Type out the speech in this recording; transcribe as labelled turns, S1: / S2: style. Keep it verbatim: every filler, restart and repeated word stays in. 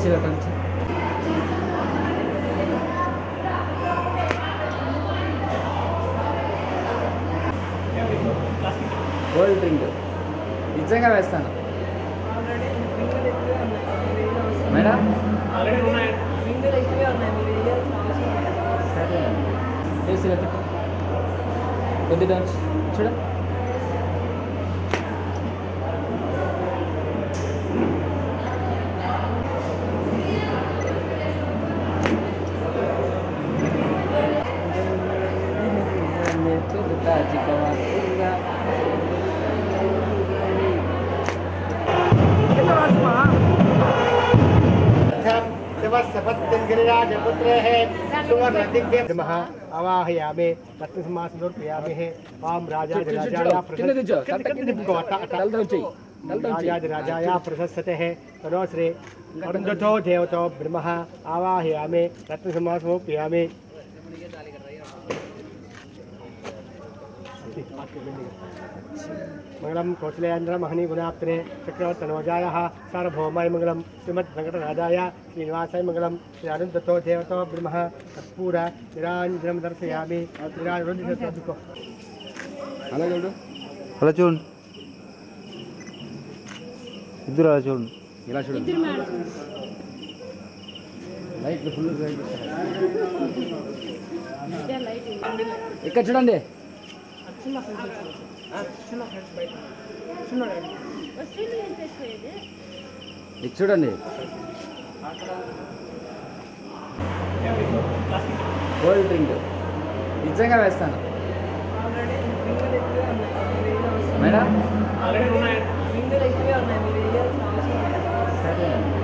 S1: AC పెట్టండి cold drink నిజంగా వేస్తాను మేడం సరే ఏసీ పెట్టండి కొద్దిగా చూడ
S2: आवाहयामे रत्नसिंहासनोर्पयामहे वाम राजाय राजाय प्रशस्यते तनो श्री अरुन्धतो देवतो ब्रह्मः आवाहयामे रत्नसिंहासनोर्पयामि मंगलम कौशलेन्द्र महनी गुणाप्तने चक्रवर्तनोजाय सार्वभौमाय मंगलम श्रीमद् वेंकटराजाय श्रीनिवासाय मंगलम श्री अरुन्धतो देवतो ब्रह्मः कर्पूर निरांजनम दर्शयामि निरांजनोदितो
S1: అలా చూడు
S3: అలా చూడండి ఇద్దరు అలా చూడండి
S1: ఇలా చూడండి లైట్ ఫుల్ ఇక్కడ చూడండి ఇది చూడండి కోల్డ్ డ్రింక్ నిజంగా వేస్తాను మేడం సరే